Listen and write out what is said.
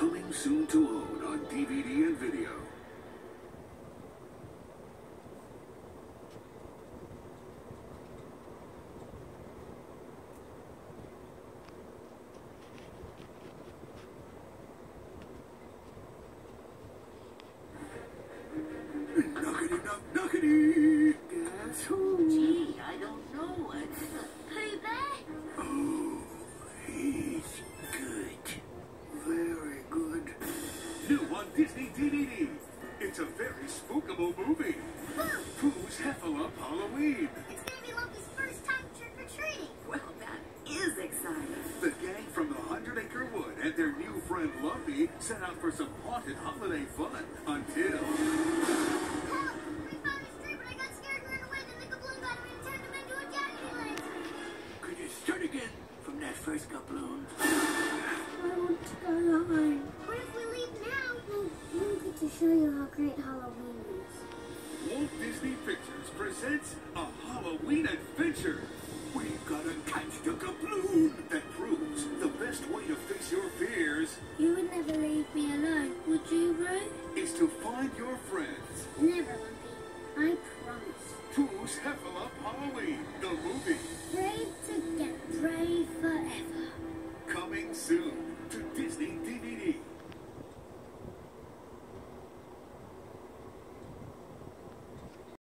Coming soon to own on DVD and video. Knockity knock knockity. Guess who? Gee, I don't know. Pooh Bear? Oh, he's good. Very good. New on Disney DVD. It's a very spookable movie. Pooh's Heffalump Halloween. It's gonna be Lumpy's first time trick-or-treating. Well, that is exciting. The gang from the 100-Acre Wood and their new friend Lumpy set out for some haunted holiday fun until... Help! We found his tree, but I got scared and ran away. Then the Gabloon got him and turned him into a Jack-O' lantern. Could you start again from that first Gabloon? I want to go home. What if we leave now? We'll get to show you how great Halloween is. Walt Disney Pictures presents a Halloween adventure. We've got to catch the Gabloon that proves the best way to face your fears You would never leave me alone, would you, Ray? is to find your friends. Never, Lumpy. I promise. Pooh's Heffalump Halloween, the movie. Brave together, brave forever.